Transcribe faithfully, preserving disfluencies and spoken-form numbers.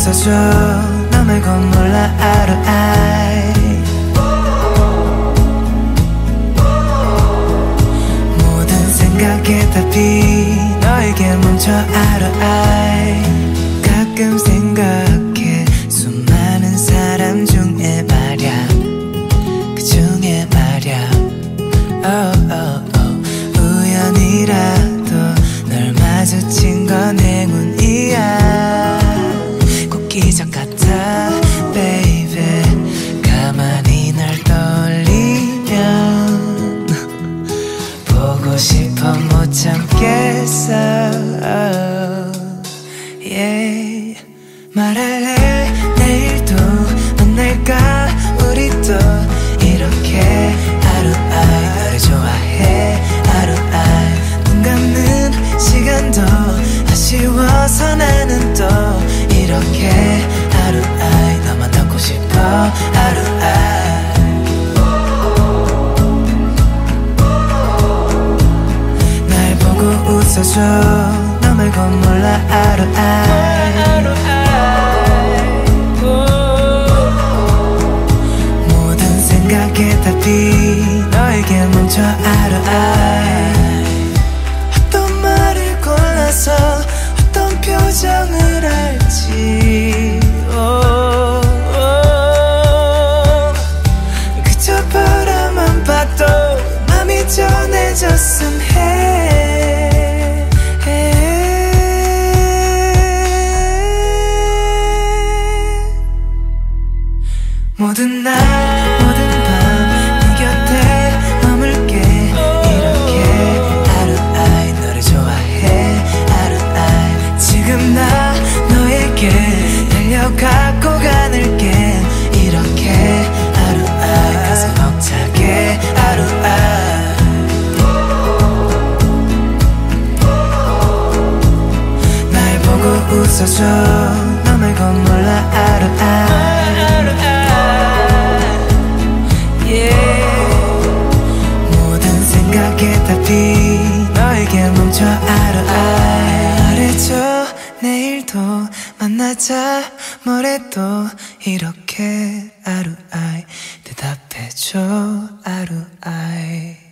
웃어줘 너 말고 몰라 아루아이 모든 생각의 답이 너에게 멈춰 아루아이 가끔 생각해 수많은 사람 중에 말야 그 중에 말야 oh, oh, oh. 우연이라도 널 마주친 건 행운이야 꼭 기적 같아 baby 가만히 널 떠올리면 보고 싶어 못 참겠어 yeah. 말할래 내일도 만날까 우리 또 이렇게 아루아이 너를 좋아해 아루아이 눈 감는 시간도 아쉬워서 나는 또 이렇게 아루아이 너만 닮고 싶어 아루아이 날 보고 웃어줘 너 말고 몰라 아루아이 모든 생각의 답이 너에게 멈춰 아루아이 어떤 말을 골라서 어떤 표정을 할지 oh, oh. 그저 바라만 봐도 맘이 전해졌음 해 모든 날 모든 밤 네 곁에 머물게 이렇게 아루아이 너를 좋아해 아루아이 지금 나 너에게 달려가고 가늘게 이렇게 아루아이 가슴 벅차게 아루아이 날 보고 웃어줘 너 말고 몰라 아루아이 생각의 답이 너에게 멈춰 아루아이 말해줘 내일도 만나자 뭐래도 이렇게 아루아이 대답해줘 아루아이